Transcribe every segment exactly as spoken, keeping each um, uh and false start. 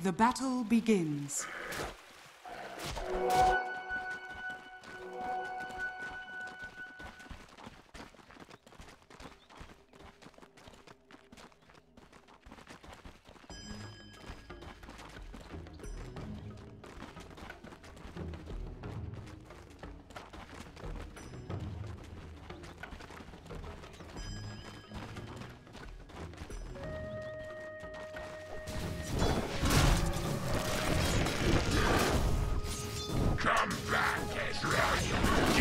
The battle begins. Come back, Ezreal!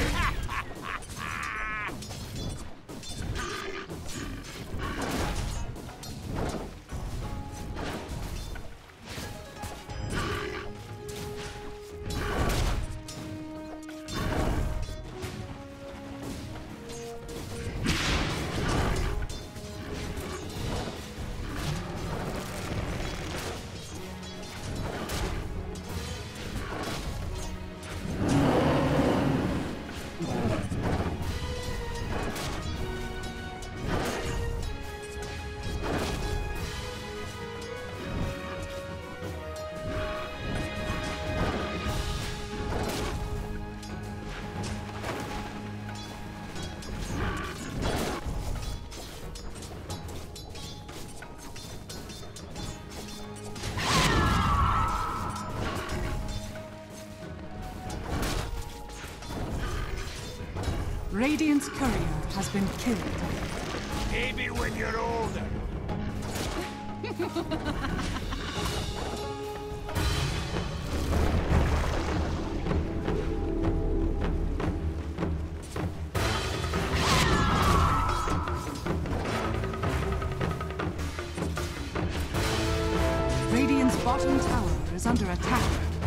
Radiant's courier has been killed. Maybe when you're older. Radiant's bottom tower is under attack.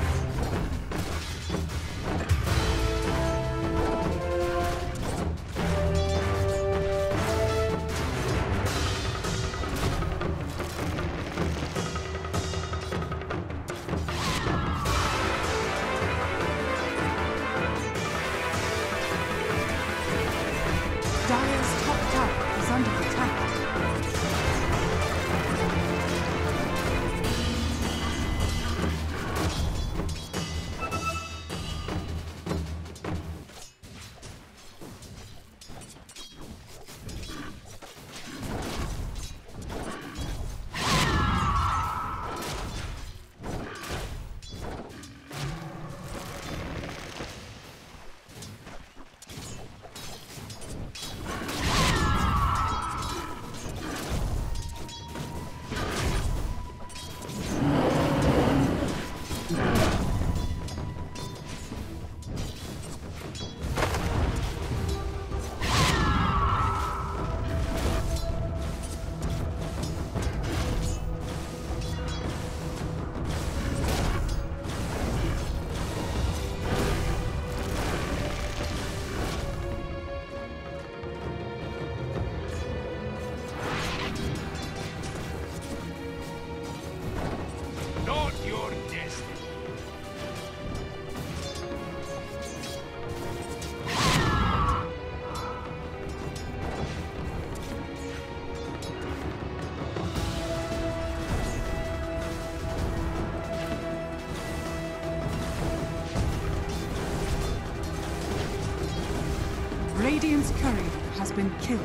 Dire's top tower is under attack. Not your destiny. Radiant's courier has been killed.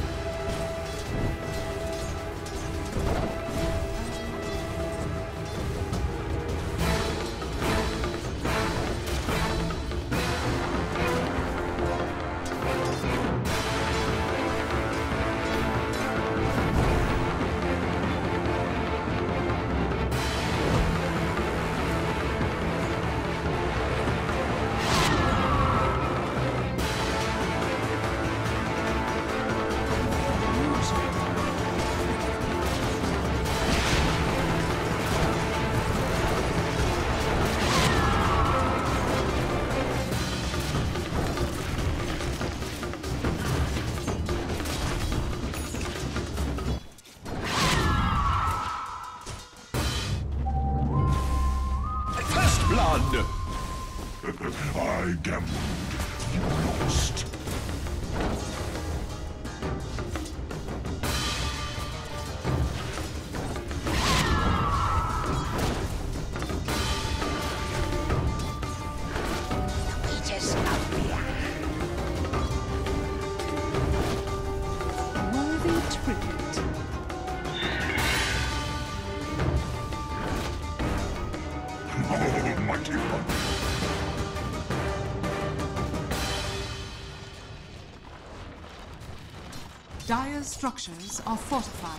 Blood! I gambled. You lost. mighty one. Dire's structures are fortified.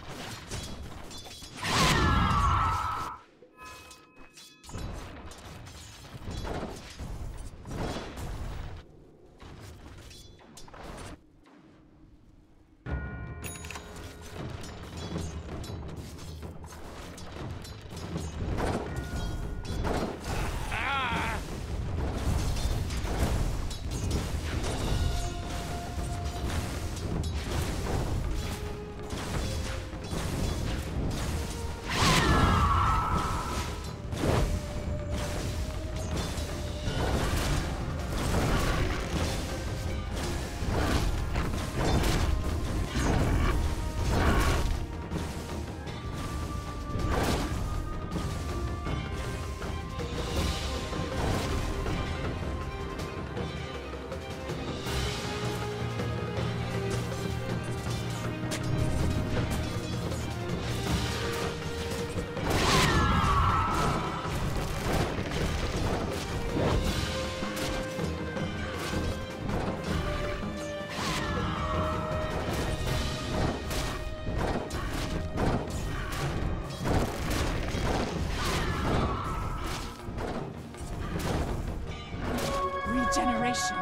Regeneration.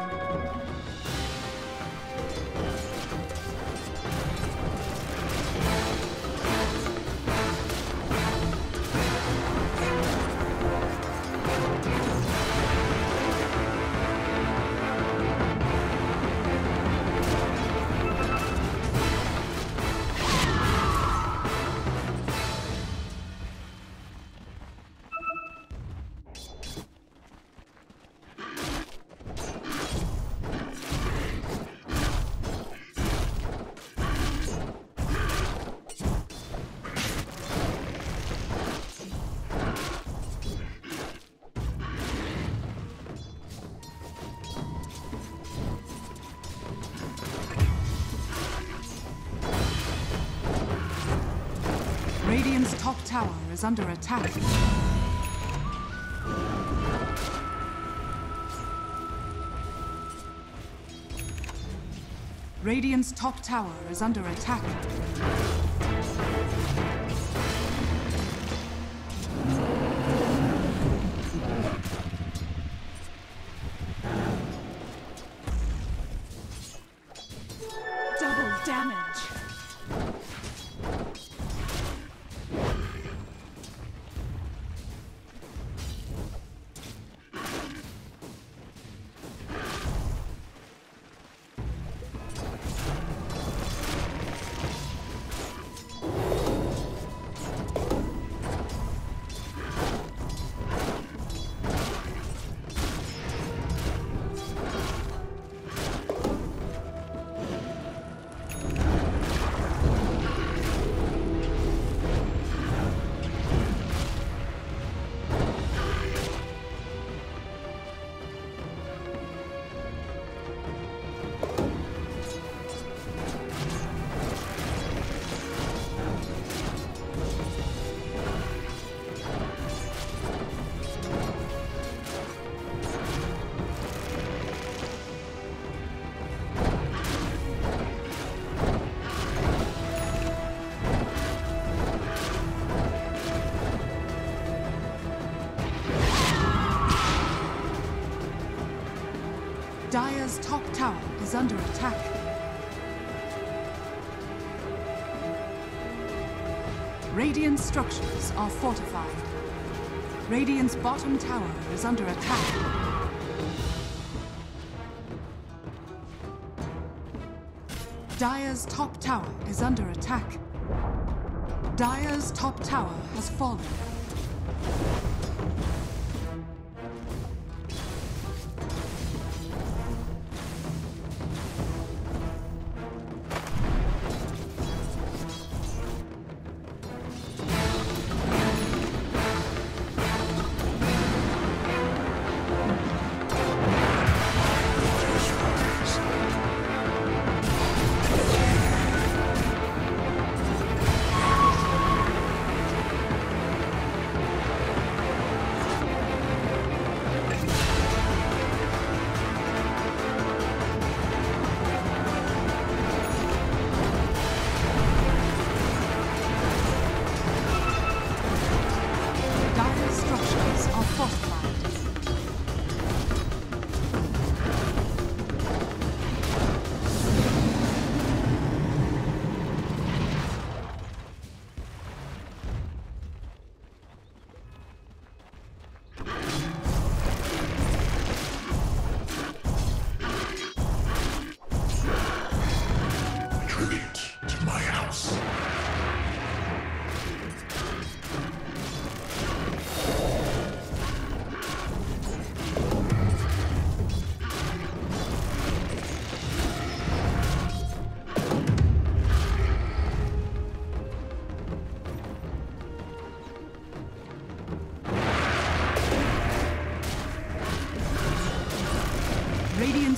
Radiant's top tower is under attack. Radiant's top tower is under attack. Double damage. Dire's top tower is under attack. Radiant's structures are fortified. Radiant's bottom tower is under attack. Dire's top tower is under attack. Dire's top tower has fallen.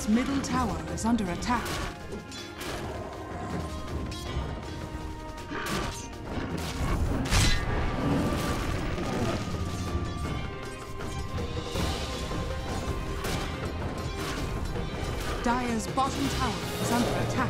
Radiant's middle tower is under attack. Dire's bottom tower is under attack.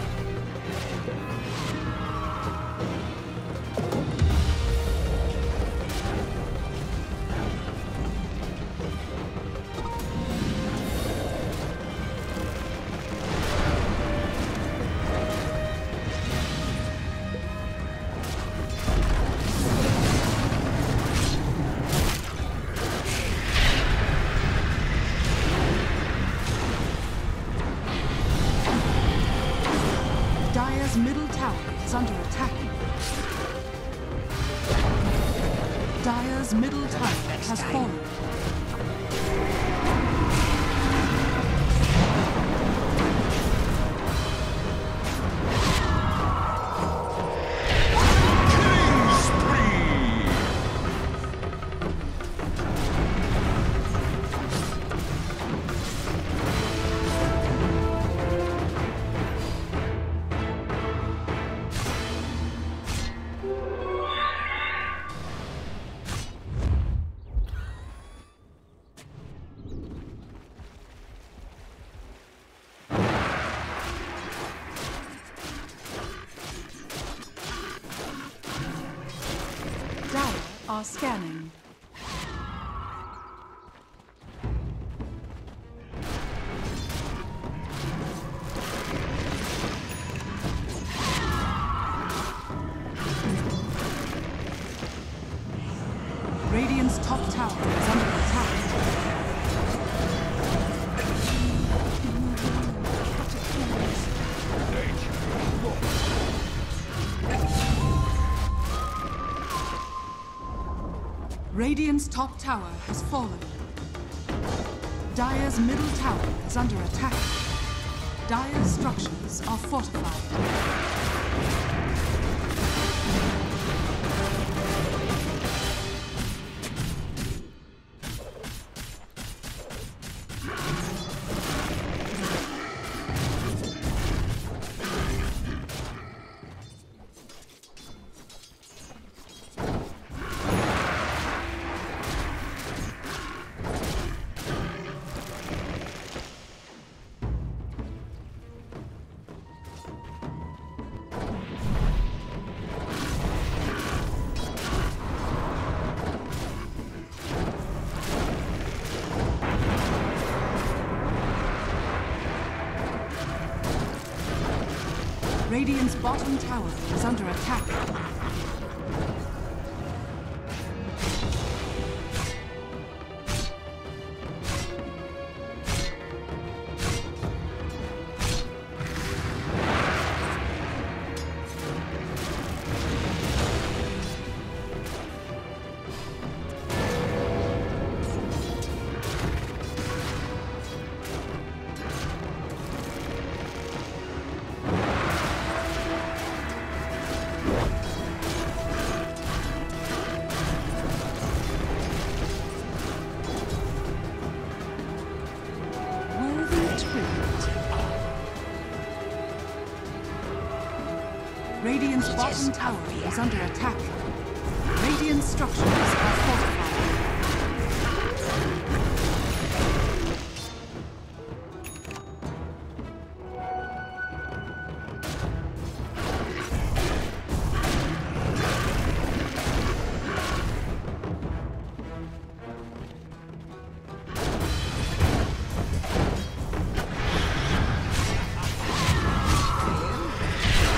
Dire's middle tower is under attack. Dire's middle tower has fallen. Are scanning. Radiant's top tower is under attack. Radiant's top tower has fallen. Dire's middle tower is under attack. Dire's structures are fortified. Radiant's bottom tower is under attack. Radiant's bottom tower is under attack. Radiant structures are fortified.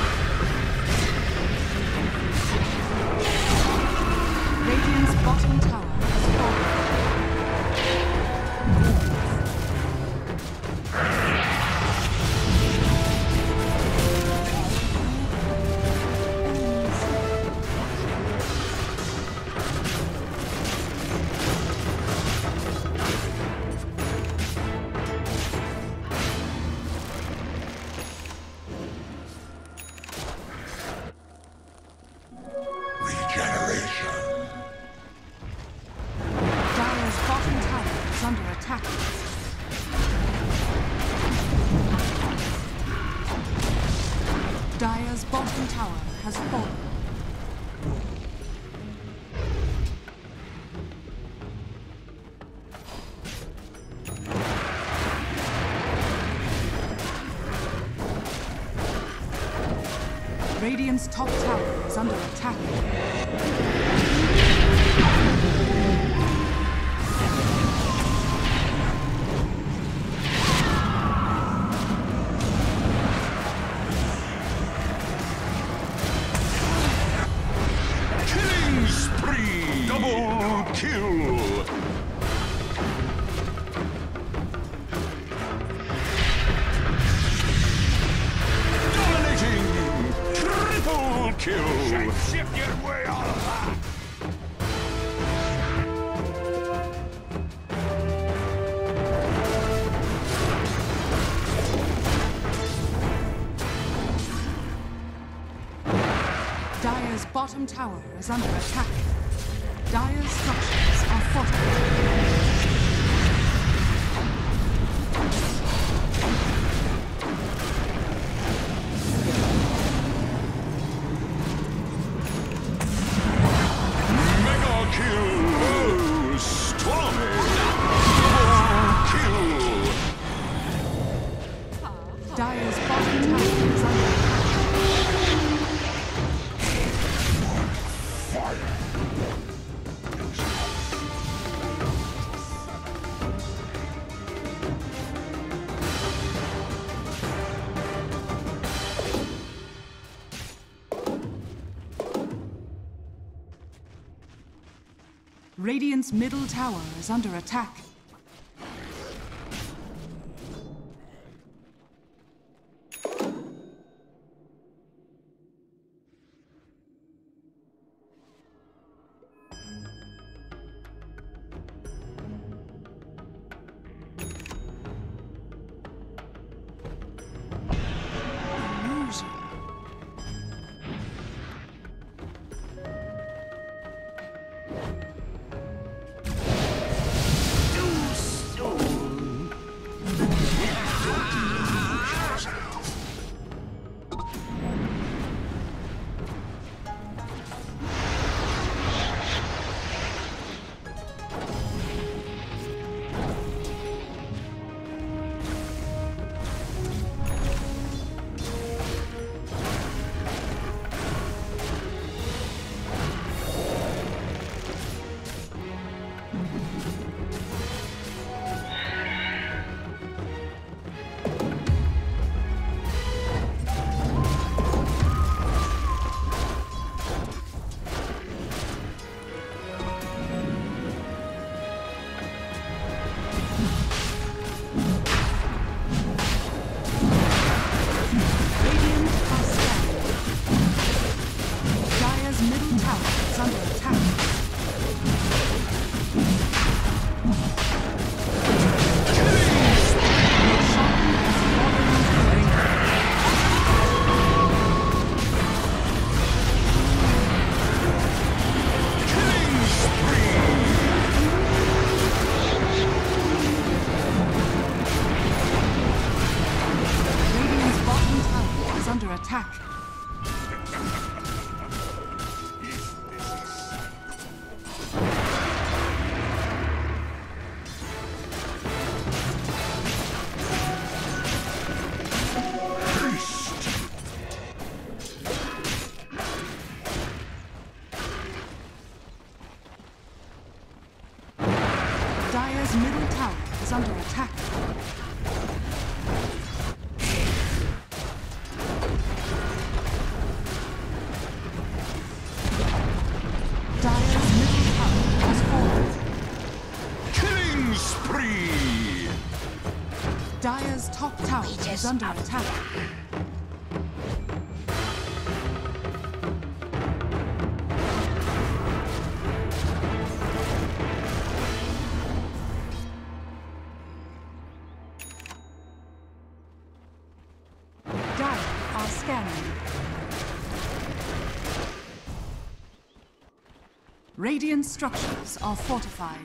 Bottom tower Dire's bottom tower has fallen. Radiant's top tower is under attack. Killing spree! Double kill! Kill! Shift your way all of that! Dire's bottom tower is under attack. Dire's structures are fortified. Dire's bottom tower is under Fire! Radiant's middle tower is under attack. Attack. Dire's middle tower is under attack. Dire's top tower is under attack. Dire are scanning. Radiant structures are fortified.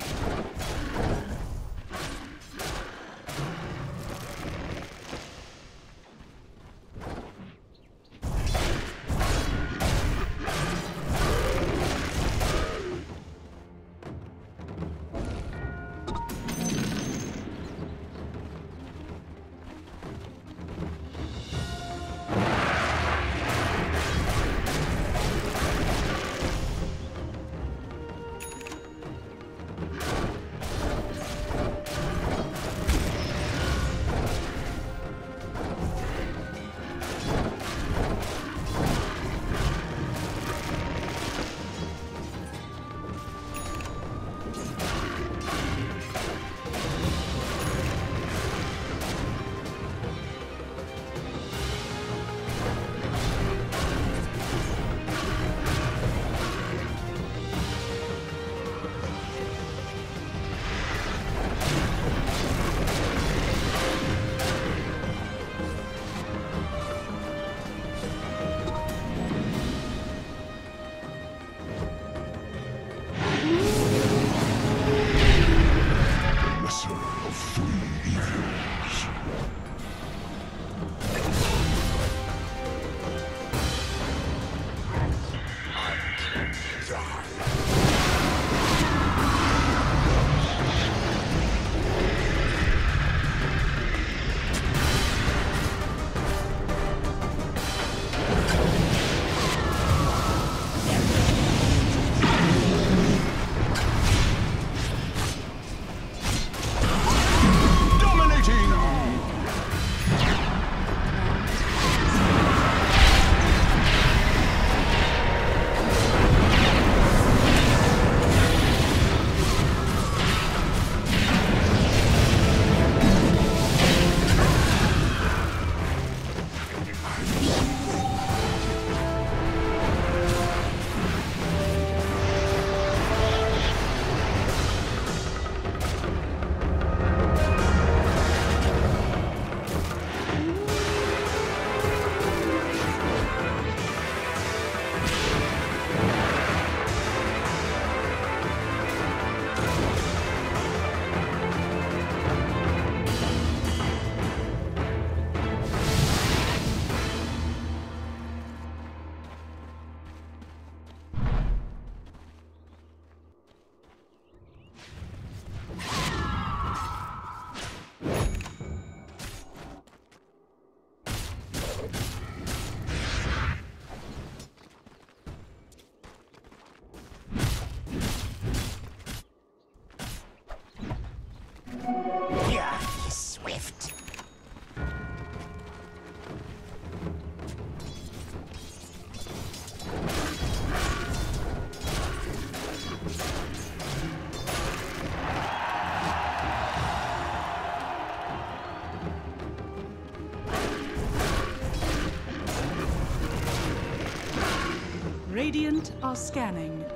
Radiant are scanning.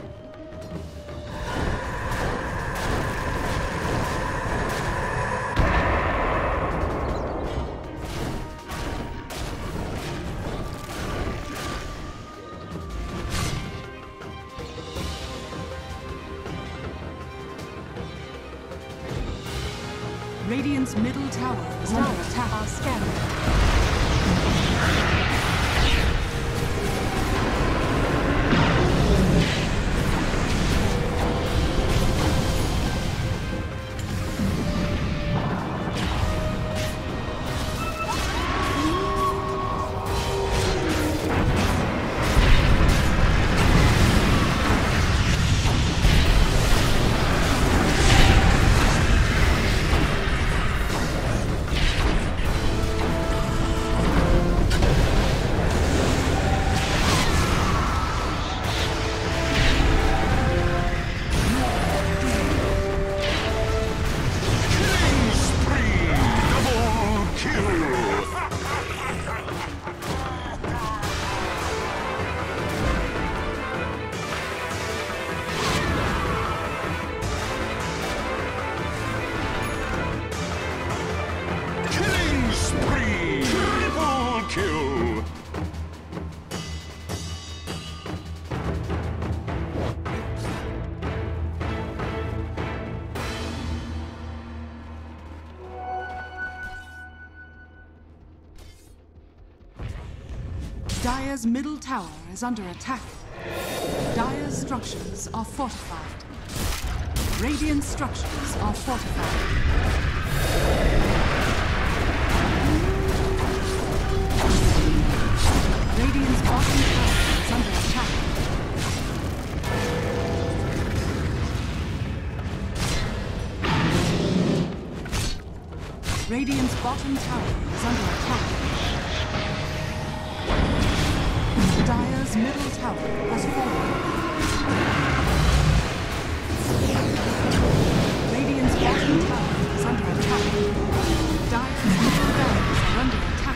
Radiant's middle tower is under attack. Are scanning. Dire's middle tower is under attack. Dire's structures are fortified. Radiant structures are fortified. Radiant's bottom tower is under attack. Radiant's bottom tower is under attack. Dire's middle tower has fallen. Radiant's bottom tower is under attack. Dire's middle barracks are under attack.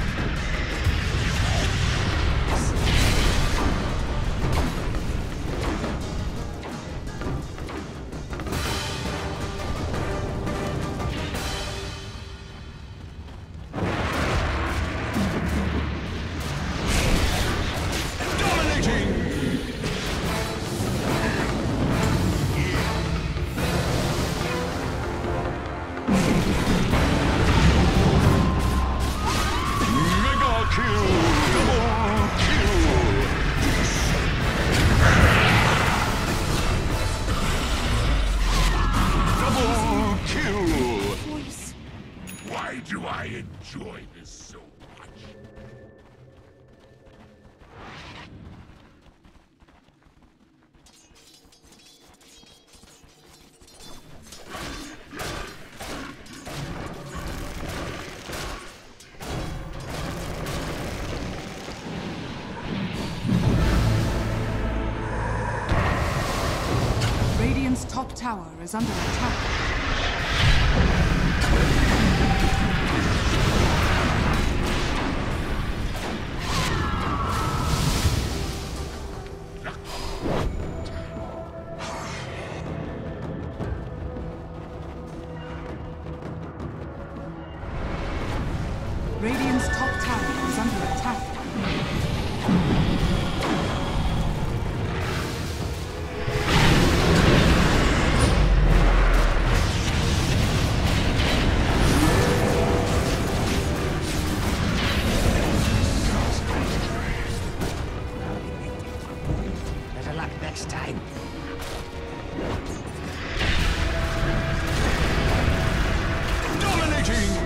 Radiant's top tower is under attack. Radiant's top tower is under attack. Better luck next time. Dominating!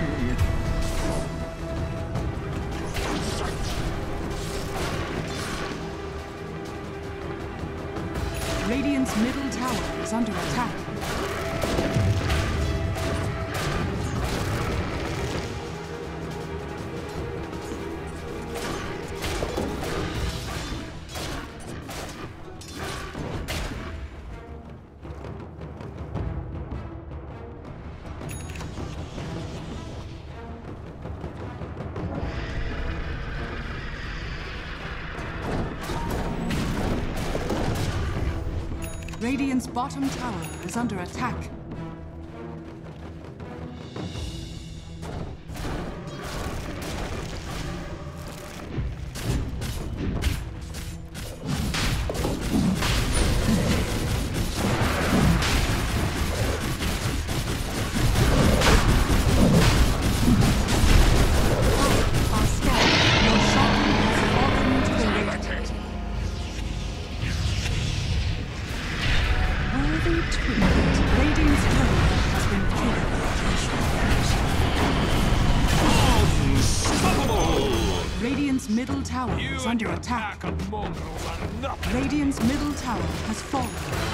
Radiant's middle tower is under attack. Radiant's bottom tower is under attack. Our star, your shot has fallen to the radiant. Worthy tribute. Radiant's turret has been killed. Unstoppable! Radiant's middle tower You is and under your attack. pack of mongrels are nothing. Radiant's middle tower has fallen.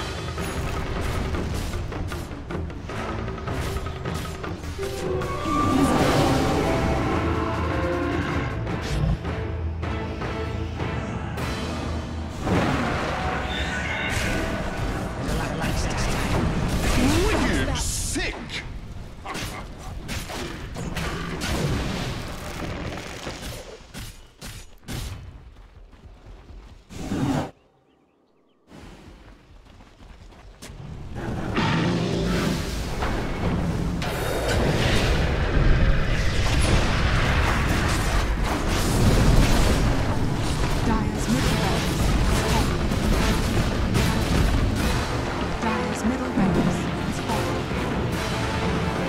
Better luck next time. Wicked sick! Dire's middle barracks has fallen. Dire's middle barracks has fallen.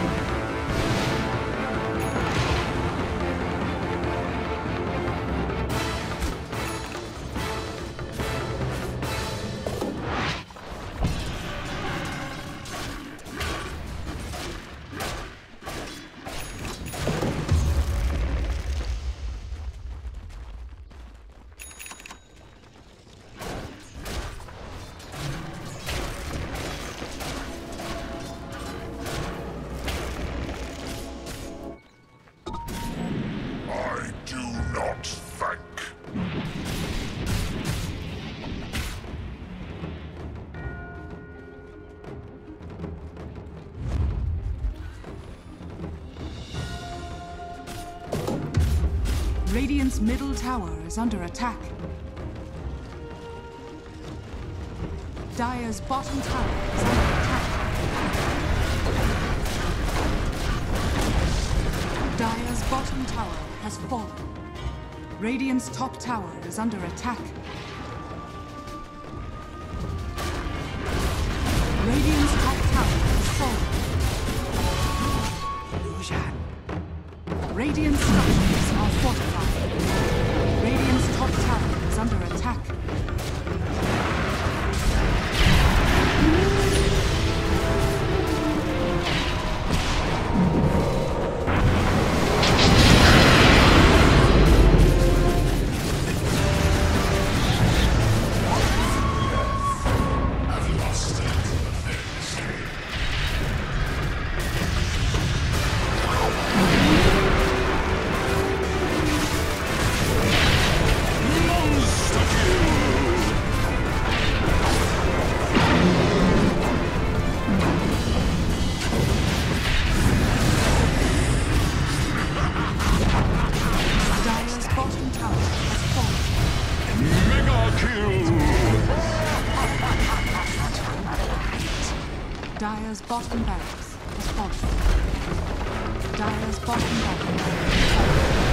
I do not thank. Radiant's middle tower is under attack. Dire's bottom tower is under attack. Dire's bottom tower has fallen. Radiant's top tower is under attack. Radiant's top tower has fallen. Illusion. Radiant structures are fortified. Radiant's top tower is under attack. Dire's bottom barracks is falling. Dire's bottom barracks is falling.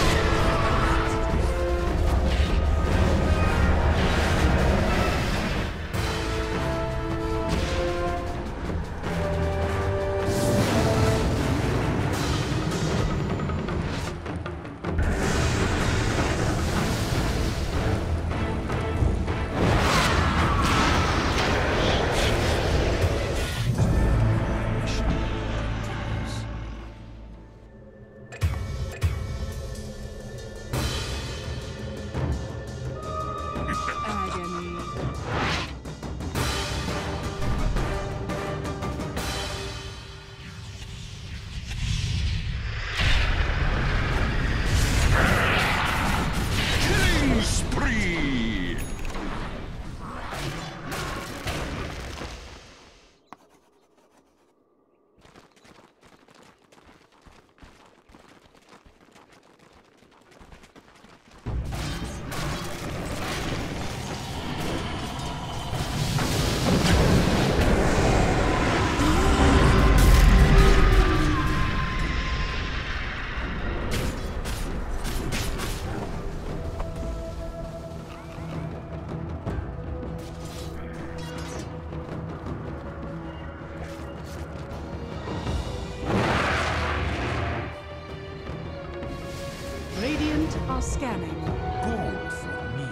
Radiant are scanning. Gold for me.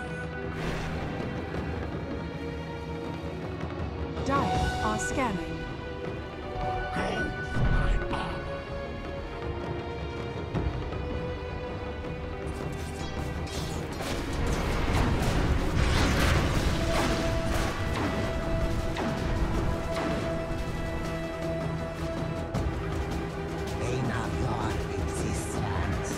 Dire are scanning. Gold for my armor. Bane of your existence.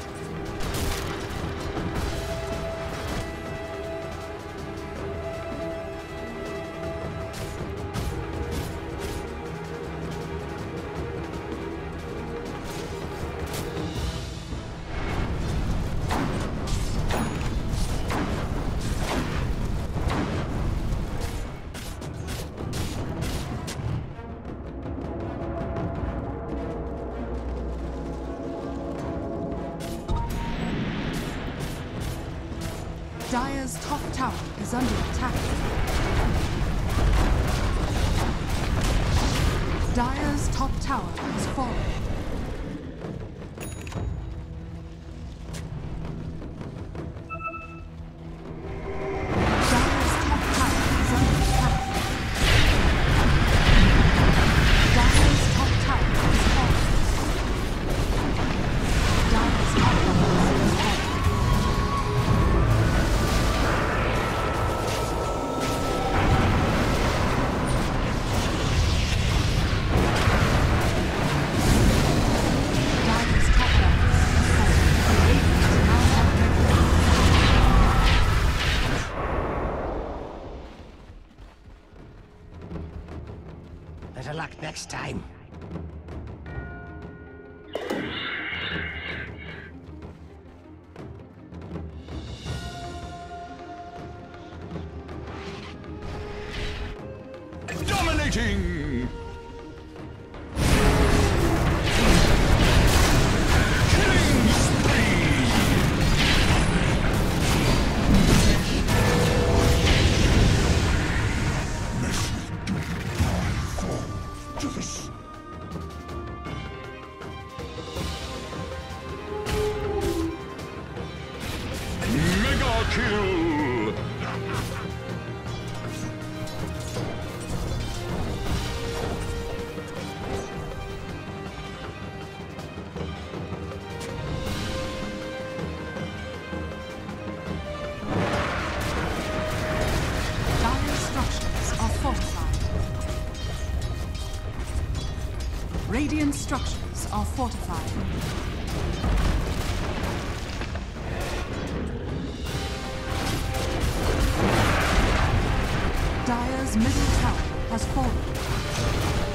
Dire's top tower is under attack. Dire's top tower has fallen. Dire's top tower is under attack. Dire's top tower has fallen. Dire's top tower has fallen. Better luck next time. Dominating! Mega kill! Dire structures are fortified. Radiant structures are fortified. Dire's middle tower has fallen.